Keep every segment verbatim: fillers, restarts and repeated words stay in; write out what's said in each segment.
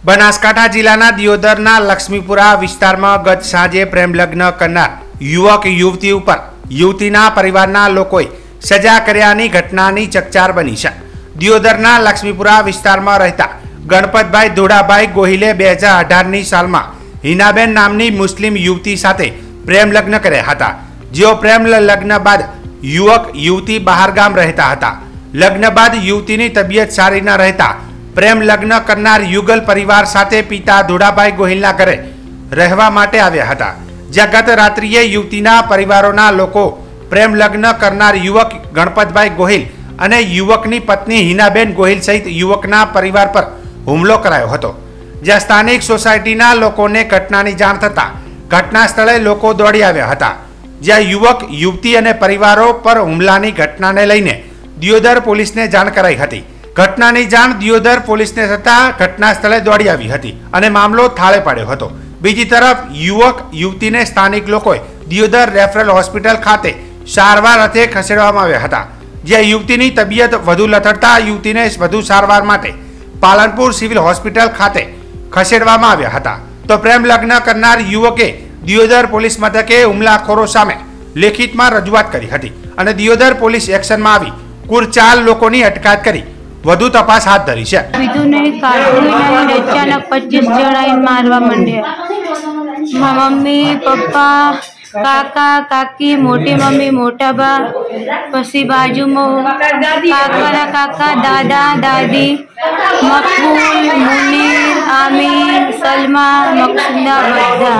બનાસકાંઠા જિલ્લાના દિયોદરના લક્ષ્મીપુરા વિસ્તારમાં ગત સાંજે પ્રેમ લગ્ન કરનાર યુવક યુવતી ઉપર યુવતીના પરિવારના લોકોએ સજા કર્યાની ઘટનાની ચકચાર બની છે। દિયોદરના લક્ષ્મીપુરા વિસ્તારમાં રહેતા ગણપતભાઈ ધોળાભાઈ ગોહિલે બે હજાર અઢારની સાલમાં હિનાબેન નામની મુસ્લિમ યુવતી સાથે પ્રેમ લગ્ન કર્યા હતા। જેઓ પ્રેમ લગ્ન બાદ યુવક યુવતી બહારગામ રહેતા હતા। લગ્ન બાદ યુવતીની તબિયત સારી ન રહેતા प्रेम लग्न करनार युगल परिवार साथे पिता धोड़ाभाई गोहिलना घरे रहवा माटे आव्या हता। ज्यां गत रात्रिए युवतीना परिवारोना लोको प्रेम लग्न करनार युवक गणपतभाई गोहिल अने युवकनी पत्नी हिनाबेन गोहिल सहित युवकना परिवार पर हुमलो करायो हतो। ज्यां स्थानिक सोसायटीना लोकोने घटनानी जाण थता घटना स्थळे लोको दौड़ी आव्या हता। ज्यां युवक युवती अने परिवारो पर हुमलानी घटनाने लईने दियोदर पोलीसने जाण कराई हती। घटनाની જાણ દિયોદર પોલીસને થતા ઘટના સ્થળે દોડી આવી હતી અને મામલો થાળે પાડ્યો હતો। બીજી તરફ યુવક યુવતીને સ્થાનિક લોકોએ દિયોદર રેફરલ હોસ્પિટલ ખાતે સારવાર અર્થે ખસેડવામાં આવ્યા હતા। જ્યાં યુવતીની તબિયત વધુ લથડતા યુવતીને વધુ સારવાર માટે પાલનપુર સિવિલ હોસ્પિટલ ખાતે ખસેડવામાં આવ્યા હતા। તો પ્રેમ લગ્ન કરનાર યુવકે દિયોદર પોલીસ મથકે હુમલાખોરો સામે લેખિતમાં રજૂઆત કરી હતી અને દિયોદર પોલીસ એક્શનમાં આવી કુલ ચાર લોકોની અટકાયત કરી વધુ તપાસ હાથ ધરી છે। अचानक पच्चीस जणा मारवा मंड्या। मम्मी पप्पा काका काकी मोटी मम्मी मोटा बा पछी बाजू में काका काका दादा दादी मकबूल मुनीर आमीर सलमा मकसूदा बधा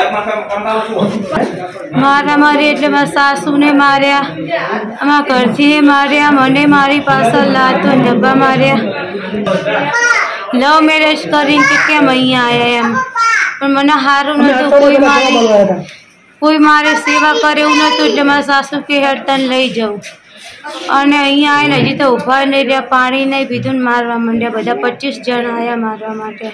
मारा मारी एटले मारी सासू ने मार्या अमा घरथी मार्या मने मारी पाछळ लातो डब्बा मार्या। लव मैरेज करीने के केम अहींया आया एम पण मने हारू नतुं कोई मारी कोई मारे सेवा करे एवुं नतुं એટલે મારા સાસુ કે હેડતન લઈ જાઉં અને અહીંયા આવીને હજી તો ઊભા નહીં રહ્યા પાણી નહીં પીધું ને મારવા માંડ્યા। બધા પચીસ જણ આવ્યા મારવા માટે।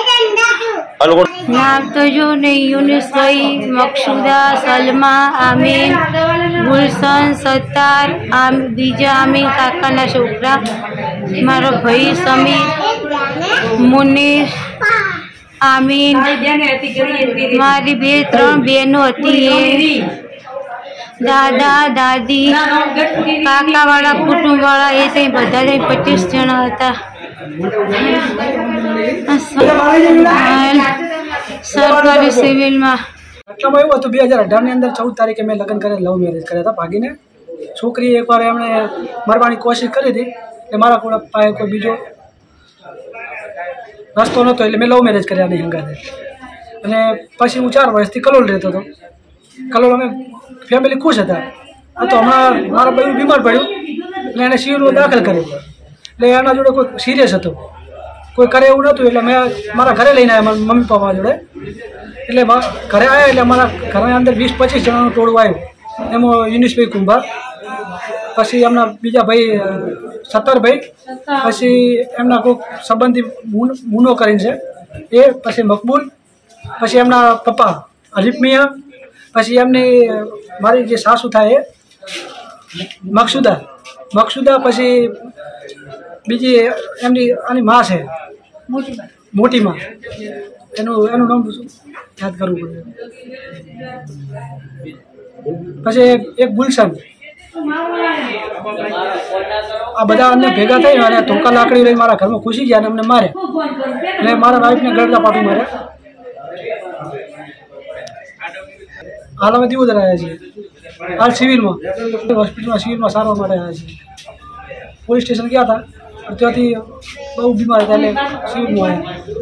नाम तो जो नहीं यूनिस भाई मकसूदा सलमा आमीन गुलशन सत्तार आम बीजा आमीन काकाना छोकरा मारो भाई समीर मुनीर आमीन मारी बे त्रण बहनों हती दादा दादी काका वाला कुटुंब वाला ये थी बधा पच्चीस जना था। सरकारी सिविल में बे हज़ार अठार अंदर चौदह तारीखे मैं लग्न करे लव मैरेज कराया था। भागी ने छोकरी एक बार एमने मरवानी कोशिश करी थी कि मारा को पाए कोई बीजो रस्तो नतो એટલે મેં લવ મેરેજ કર્યા નહીં હંગાતે। અને પછી હું ચાર વર્ષથી કલોલ રહેતો હતો। કલોલ અમે ફેમિલી ખુશ હતા। આ તો હમણાં મારા ભાઈ બીમાર પડ્યો એટલે એને સિવિલમાં દાખલ કર્યો એટલે એના જોડે કોઈ સિરિયસ હતો કોઈ કરે એવું નહોતું એટલે મેં મારા ઘરે લઈને આવ્યા મમ્મી પપ્પા જોડે। એટલે ઘરે આવ્યા એટલે અમારા ઘરના અંદર વીસ પચીસ જણાનું ટોળું આવ્યું એમાં યુનિસભાઈ કુંભાર પછી એમના બીજા ભાઈ સત્તરભાઈ પછી એમના કોઈક સંબંધી મુનો કરીને છે એ પછી મકબૂલ પછી એમના પપ્પા અલીફ મિયા પછી એમની મારી જે સાસુ થાય એ મકસૂદા મકસૂદા પછી બીજી એમની આની માં છે મોટી માં એનું એનું નામ યાદ કરવું પડે। પછી એક ગુલશન आ बधा अમને भेगा थई अने धोका लाकड़ी लई मारा घर में घुसी गया अमने मारे એટલે મારા વાइफ ने गड़दा पाटू मारे। हाल में दियोदर आया छे हाल सिविल में हॉस्पिटल में सिविल में सारवा माटे आया छे। पुलिस स्टेशन गया था त्याथी बहु बीमार था એટલે सिविल में आया।